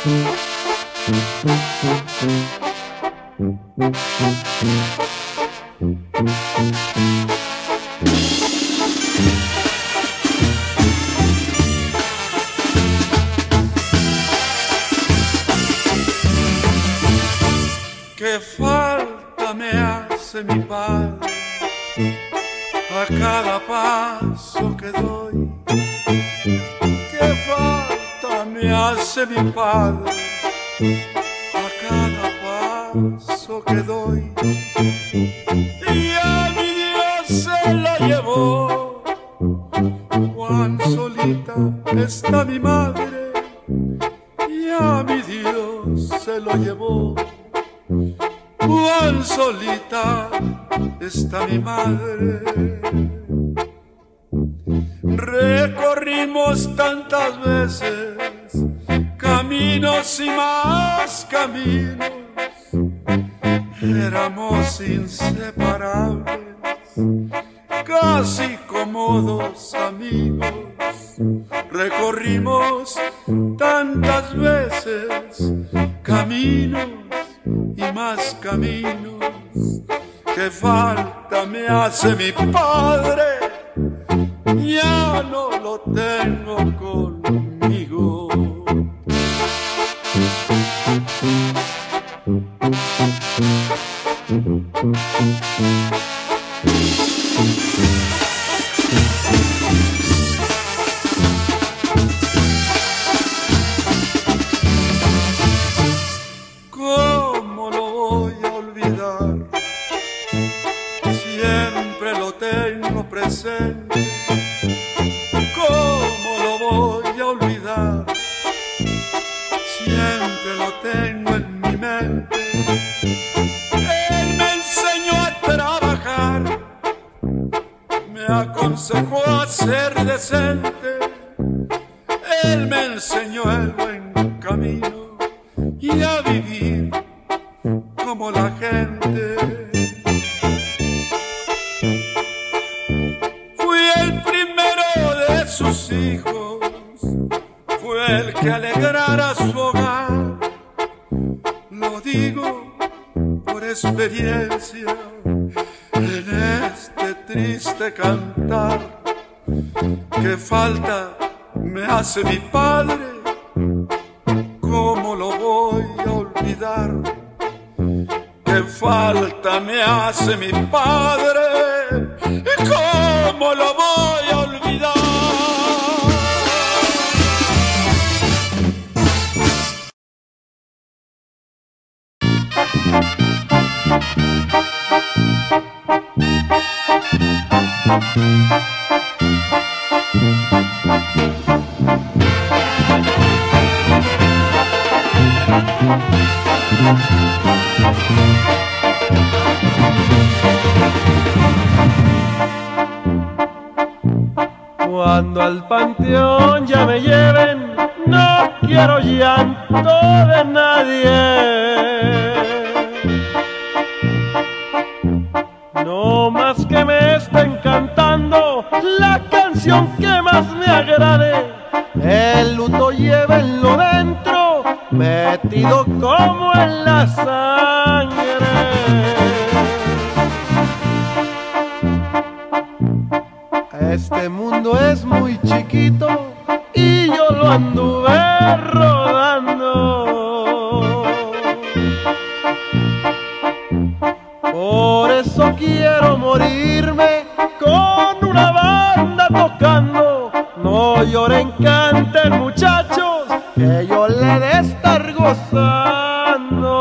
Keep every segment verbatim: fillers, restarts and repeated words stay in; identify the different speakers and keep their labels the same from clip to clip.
Speaker 1: Qué falta me hace mi padre a cada paso que doy. Qué falta me hace mi padre a cada paso que doy. Y a mi Dios se lo llevó, cuán solita está mi madre. Y a mi Dios se lo llevó, cuán solita está mi madre. Recorrimos tantas veces caminos y más caminos, éramos inseparables, casi como dos amigos. Recorrimos tantas veces caminos y más caminos, que falta me hace mi padre, ya no lo tengo conmigo. ¿Cómo lo voy a olvidar? Siempre lo tengo presente. ¿Cómo lo voy a olvidar? Siempre lo tengo en mi mente. Él me enseñó a trabajar, me aconsejó a ser decente. Él me enseñó el buen camino y a vivir como la gente. Fui el primero de sus hijos, fue el que alegrara su hogar. Lo digo por experiencia en este triste cantar. Qué falta me hace mi padre, ¿cómo lo voy a olvidar? Qué falta me hace mi padre, ¿cómo lo voy a olvidar?
Speaker 2: Cuando al panteón ya me lleven, no quiero llanto de nadie. No más que me estén cantando la canción que más me agrade. El luto llévenlo dentro, metido como en la sangre. Este mundo es muy chiquito y yo lo anduve rodando. Por eso quiero morirme con una banda tocando. No lloren, canten muchachos, que yo le he de estar gozando.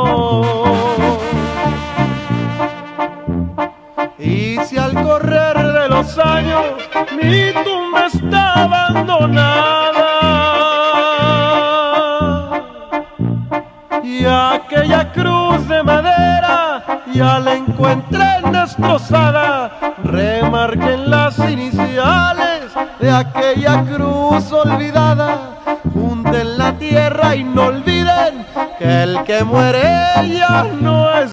Speaker 2: Y si al correr de los años mi tumba está abandonada y aquella cruz de madera ya la encuentren destrozada, remarquen las iniciales de aquella cruz olvidada, junten la tierra y no olviden que el que muere ya no es